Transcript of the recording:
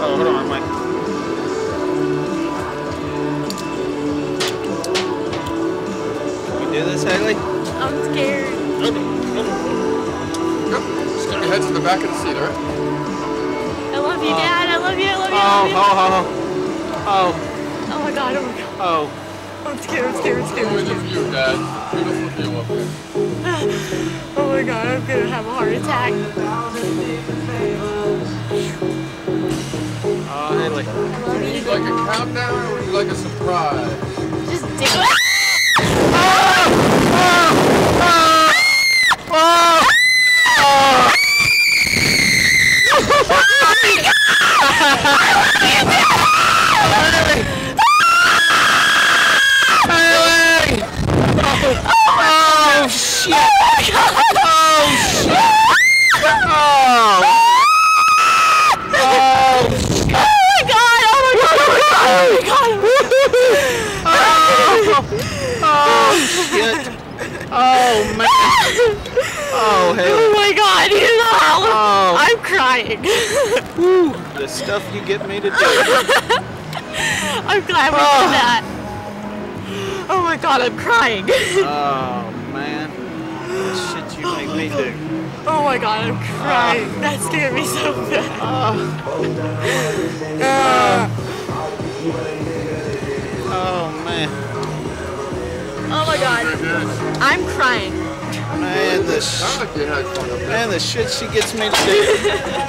Oh, hold on, Mike. Can we do this, Haley? I'm scared. Yep. Stick your head to the back of the seat, alright? I love you, Dad. I love you. I love you. I love you. Oh Oh my God. Oh my God. oh. I'm scared. I'm scared. I'm scared. Enjoy the view, Dad. Beautiful view up there. Oh my God. I'm gonna have a heart attack. Oh, Haley. I love Would you. you like a countdown or would you like a surprise? Just dig. Oh shit! Oh shit! Oh! Shit! Oh man! Oh hell! Oh my God! You know, Oh. I'm crying. Woo. The stuff you get me to do. I'm glad we did that. Oh my God! I'm crying. Oh man! The shit you make me do. Oh my God! I'm crying. That scared me so bad. Oh man! Oh my God! I'm crying. Man, Sound like you had fun up there. the shit she gets me to do.